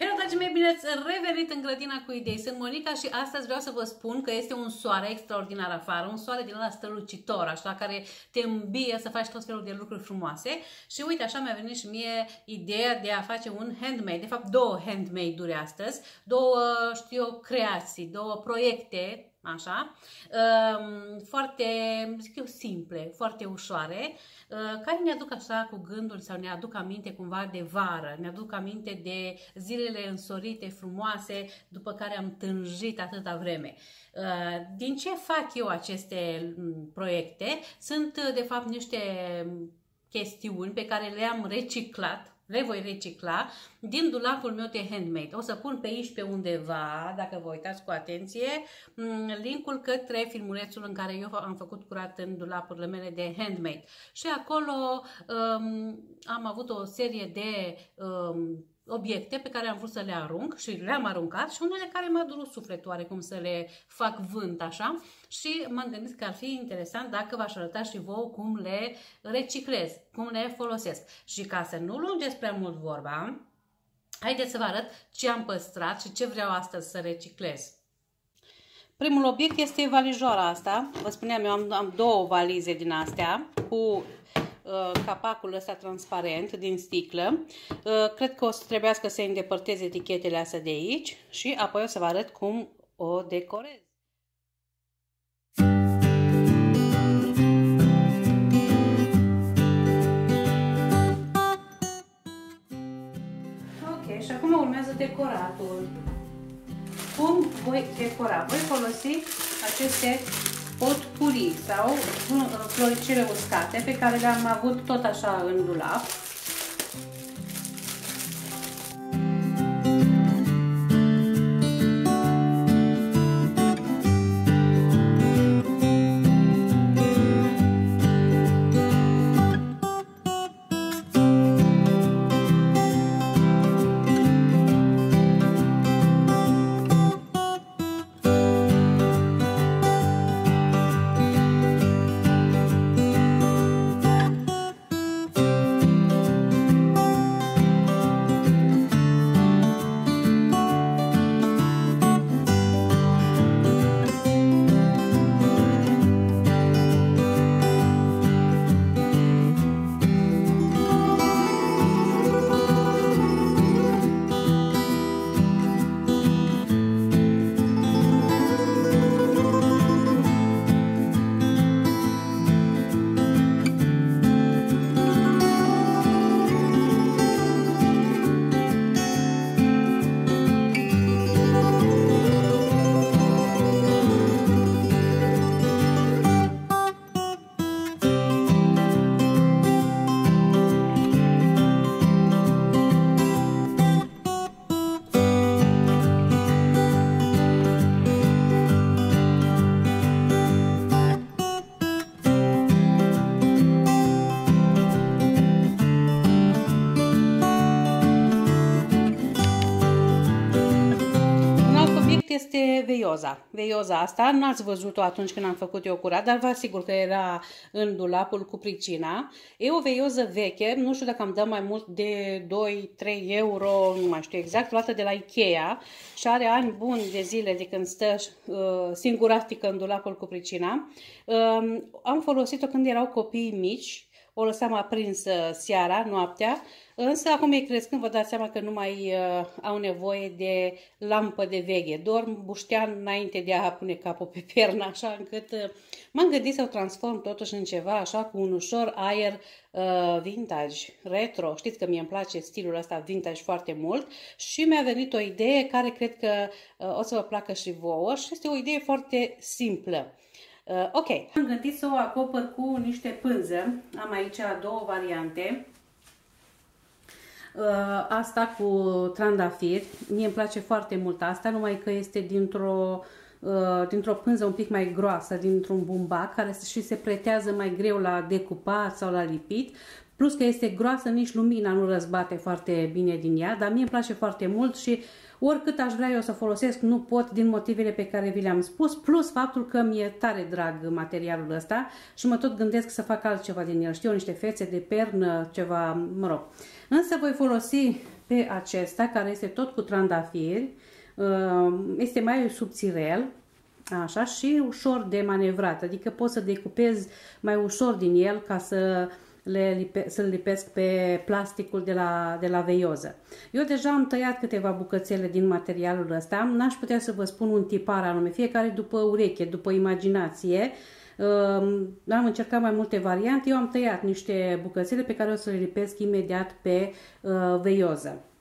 Hello, dragii mei, bine ați revenit în grădina cu idei. Sunt Monica și astăzi vreau să vă spun că este un soare extraordinar afară, un soare din ăla strălucitor, așa, care te îmbie să faci tot felul de lucruri frumoase. Și uite, așa mi-a venit și mie ideea de a face un handmade, de fapt două handmade-uri astăzi, două, știu eu, creații, două proiecte, așa, foarte, zic eu, simple, foarte ușoare, care ne aduc așa cu gândul sau ne aduc aminte cumva de vară, ne aduc aminte de zilele însorite, frumoase, după care am tânjit atâta vreme. Din ce fac eu aceste proiecte? Sunt de fapt niște chestiuni pe care le-am reciclat, le voi recicla din dulapul meu de handmade. O să pun pe aici pe undeva, dacă vă uitați cu atenție, linkul către filmulețul în care eu am făcut curat în dulapurile mele de handmade. Și acolo am avut o serie de obiecte pe care am vrut să le arunc și le-am aruncat și unele care m-a durut sufletul oarecum să le fac vânt așa și m-am gândit că ar fi interesant dacă v-aș arăta și vouă cum le reciclez, cum le folosesc. Și ca să nu lungesc prea mult vorba, haideți să vă arăt ce am păstrat și ce vreau astăzi să reciclez. Primul obiect este valijoara asta. Vă spuneam, eu am două valize din astea cu capacul ăsta transparent din sticlă. Cred că o să trebuiască să îndepărtez etichetele astea de aici și apoi o să vă arăt cum o decorez. Ok, și acum urmează decoratul. Cum voi decora? Voi folosi aceste potpourri sau floricele uscate pe care le-am avut tot așa în dulap. Este veioza. Veioza asta n-ați văzut-o atunci când am făcut eu curat, dar vă asigur că era în dulapul cu pricina. E o veioză veche, nu știu dacă am dat mai mult de 2-3 euro, nu mai știu exact, luată de la Ikea și are ani buni de zile de când stă singuratică în dulapul cu pricina. Am folosit-o când erau copii mici, o lăsam aprinsă seara, noaptea, însă acum ei crescând vă dați seama că nu mai au nevoie de lampă de veche. Dorm buștean înainte de a pune capul pe pernă, așa încât m-am gândit să o transform totuși în ceva așa cu un ușor aer vintage, retro. Știți că mie îmi place stilul ăsta vintage foarte mult și mi-a venit o idee care cred că o să vă placă și vouă și este o idee foarte simplă. Ok, am gândit să o acopăr cu niște pânză. Am aici două variante. Asta cu trandafiri. Mie îmi place foarte mult asta, numai că este dintr-o pânză un pic mai groasă, dintr-un bumbac, care și se pretează mai greu la decupat sau la lipit. Plus că este groasă, nici lumina nu răzbate foarte bine din ea, dar mie îmi place foarte mult și oricât aș vrea eu să folosesc, nu pot din motivele pe care vi le-am spus, plus faptul că mi-e tare drag materialul ăsta și mă tot gândesc să fac altceva din el. Știu, niște fețe de pernă, ceva, mă rog. Însă voi folosi pe acesta, care este tot cu trandafiri. Este mai subțirel, așa, și ușor de manevrat, adică poți să decupezi mai ușor din el ca să-l lipesc pe plasticul de la veioză. Eu deja am tăiat câteva bucățele din materialul ăsta, n-aș putea să vă spun un tipar anume, fiecare după ureche, după imaginație. Am încercat mai multe variante, eu am tăiat niște bucățele pe care o să le lipesc imediat pe veioză.